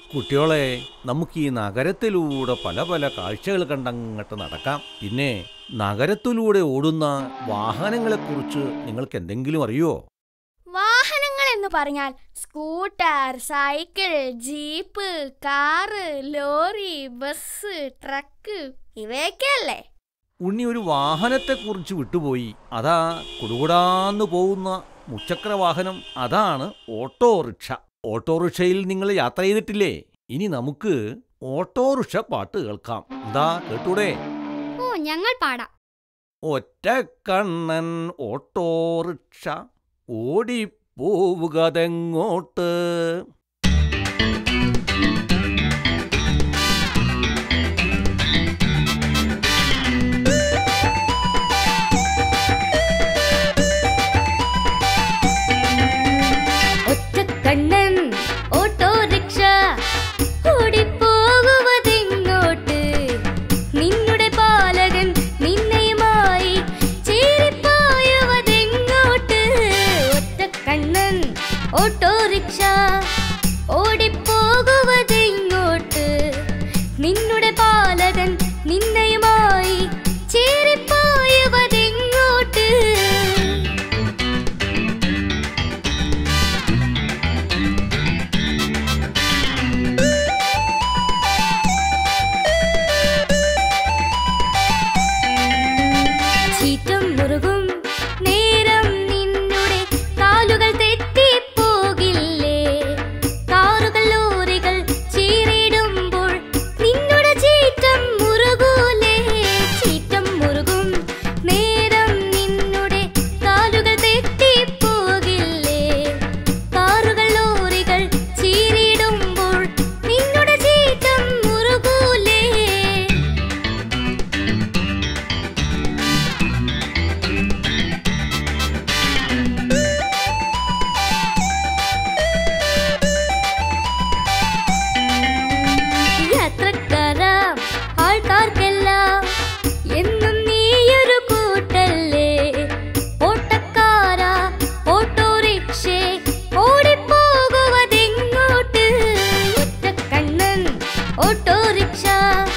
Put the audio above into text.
കുട്ടികളെ, നമുക്ക് ഈ നഗരത്തിലൂടെ പല പല കാഴ്ചകൾ കണ്ടങ്ങോട്ട് നടക്കാം. പിന്നെ നഗരത്തിലൂടെ ഓടുന്ന വാഹനങ്ങളെക്കുറിച്ച് നിങ്ങൾക്ക് എന്തെങ്കിലും അറിയോ? വാഹനങ്ങൾ എന്ന് പറഞ്ഞാൽ scooter, cycle, jeep, car, lorry, bus, truck ഇവയൊക്കെയല്ലേ? ഉണ്ണി ഒരു വാഹനത്തെക്കുറിച്ച് വിട്ടുപോയി. അതാ കുടുകുടാന്ന് പോകുന്ന മുച്ചക്ര വാഹനം, അതാണ് ഓട്ടോറിക്ഷ. ഓട്ടോറിക്ഷയിൽ നിങ്ങൾ യാത്ര ചെയ്തിട്ടില്ലേ? ഇനി നമുക്ക് ഓട്ടോറിക്ഷ പാട്ട് കേൾക്കാം. എന്താ, കേട്ടൂടെ? ഓ, ഞങ്ങൾ പാടാം. ഒറ്റക്കണ്ണൻ ഓട്ടോറിക്ഷ ഓടിപ്പോവുകതെങ്ങോട്ട്, ഒറ്റക്കണ്ണൻ ഓട്ടോറിക്ഷ ഓടിപ്പോകുവതെങ്ങോട്ട്, നിന്നുടെ പാലകൻ നിന്നെയുമായി ചേരിപ്പോയുവതെങ്ങോട്ട്. ഒറ്റക്കണ്ണൻ ഓട്ടോറിക്ഷ ഓടിപ്പോകുവതെങ്ങോട്ട്, നിന്നുടെ പാലകൻ നിന്നെയുമായി ചേരിപ്പോയുവതെങ്ങോട്ട്. ചീറ്റം മുറുകും നേരം നിന്നുടെ കാലുകൾ തെറ്റിപ്പോകില്ലേ? കാറുകൾ ലോറികൾ ചീറിടുമ്പോൾ നിന്നുടെ ചീറ്റം മുറുകൂലേ? ചീറ്റം മുറുകും നേരം നിന്നുടെ കാലുകൾ തെറ്റിപ്പോകില്ലേ? കാറുകൾ ലോറികൾ ചീറിടുമ്പോൾ നിന്നുടെ ചീറ്റം മുറുകൂലേ? യാത്രക്കാരാം ആൾക്കാർക്കെല്ലാം എന്നും നീയൊരു കൂട്ടല്ലേ? ഓട്ടക്കാരാ ഓട്ടോറിക്ഷേ ഓടിപ്പോകുവതെങ്ങോട്ട്? ഒറ്റക്കണ്ണൻ ഓട്ടോറിക്ഷ